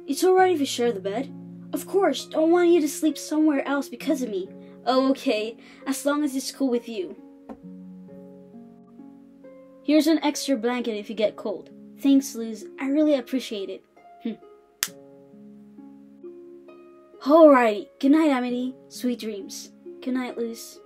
It's alright if you share the bed. Of course, don't want you to sleep somewhere else because of me. Oh, okay, as long as it's cool with you. Here's an extra blanket if you get cold. Thanks, Luz. I really appreciate it. Alrighty. Good night, Amity. Sweet dreams. Good night, Luz.